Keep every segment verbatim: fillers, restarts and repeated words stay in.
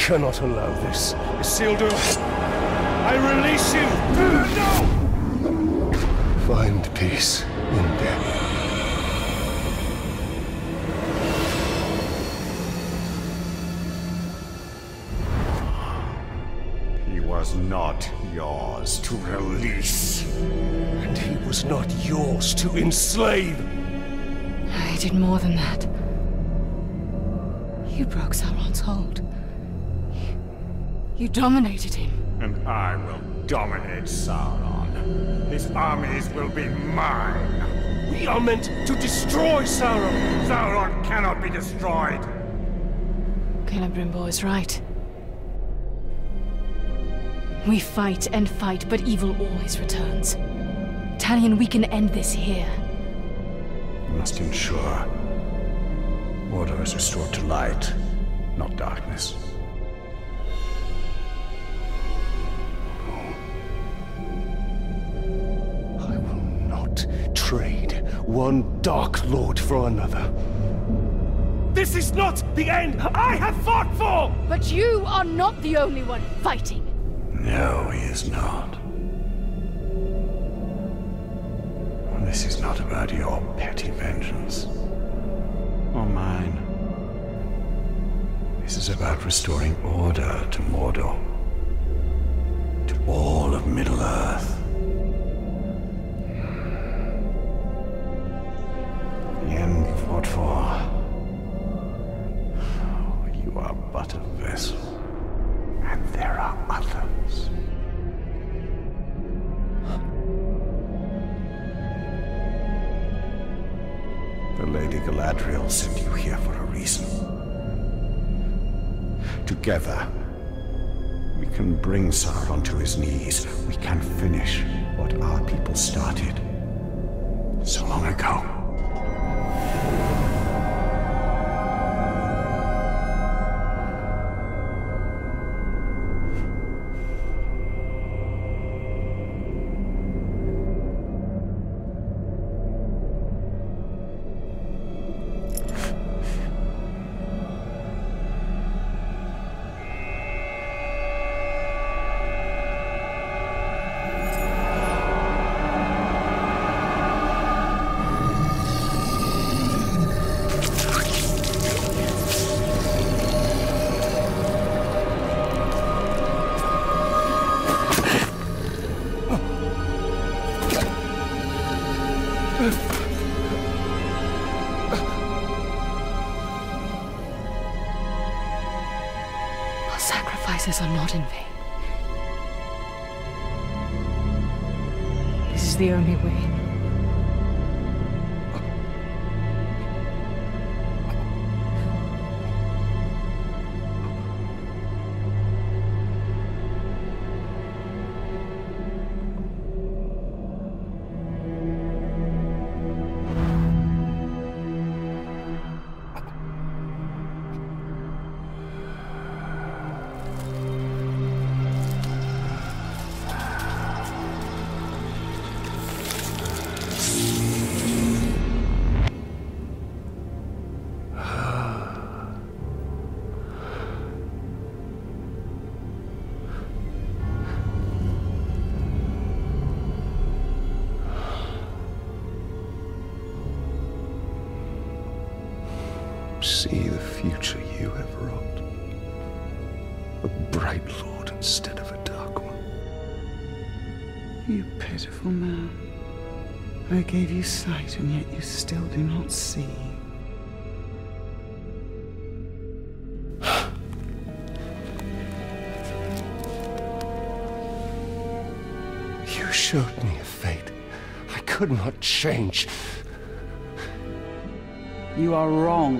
cannot allow this. Isildur, I release you! No! Find peace in death. He was not yours to release. And he was not yours to enslave. I did more than that. You broke Sauron's hold. You, you dominated him. And I will dominate Sauron. His armies will be mine. We are meant to destroy Sauron. Sauron cannot be destroyed. Celebrimbor is right. We fight and fight, but evil always returns. Talion, we can end this here. We must ensure Mordor is restored to light, not darkness. I will not trade one Dark Lord for another. This is not the end I have fought for! But you are not the only one fighting. No, he is not. This is not about your petty vengeance. Or mine. This is about restoring order to Mordor. To all of Middle-earth. The end you fought for. You are but a vessel. And there are others. The Lady Galadriel sent you here for a reason. Together, we can bring Sauron to his knees. We can finish what our people started so long ago. Our sacrifices are not in vain. This is the only way. See the future you have wrought. A bright lord instead of a dark one. You pitiful man. I gave you sight, and yet you still do not see. You showed me a fate I could not change. You are wrong.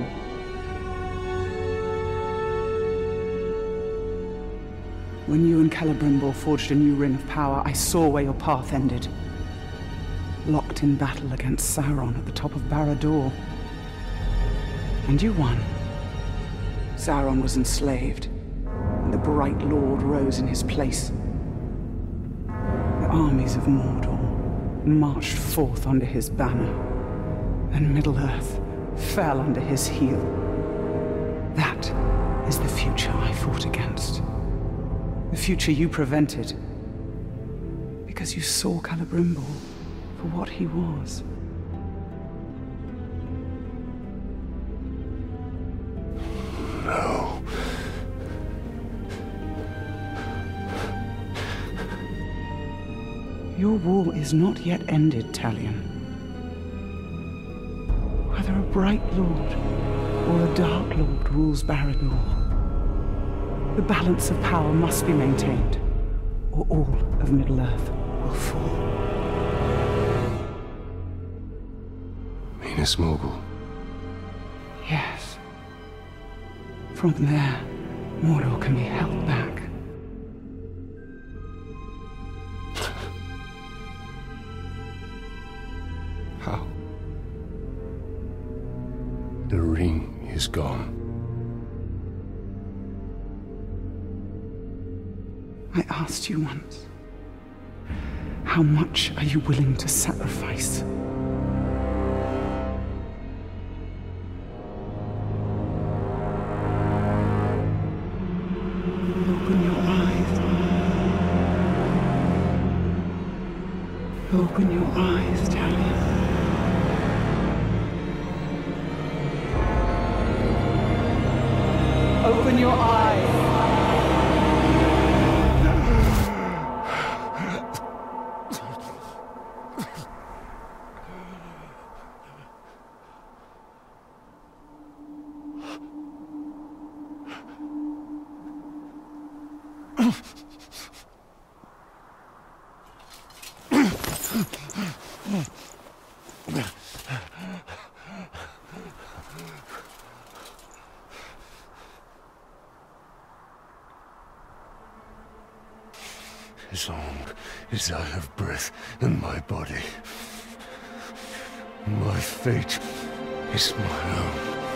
When you and Celebrimbor forged a new ring of power, I saw where your path ended. Locked in battle against Sauron at the top of Barad-dûr. And you won. Sauron was enslaved, and the Bright Lord rose in his place. The armies of Mordor marched forth under his banner, and Middle-earth fell under his heel. That is the future I fought against. The future you prevented. Because you saw Celebrimbor for what he was. No. Your war is not yet ended, Talion. Whether a bright lord or a dark lord rules Barad-dûr, the balance of power must be maintained, or all of Middle-earth will fall. Minas Morgul. Yes. From there, Mordor can be held back. How? The ring is gone. I asked you once, how much are you willing to sacrifice? Open your eyes. Open your eyes, Talion. Open your eyes. As long as I have breath in my body, my fate is my own.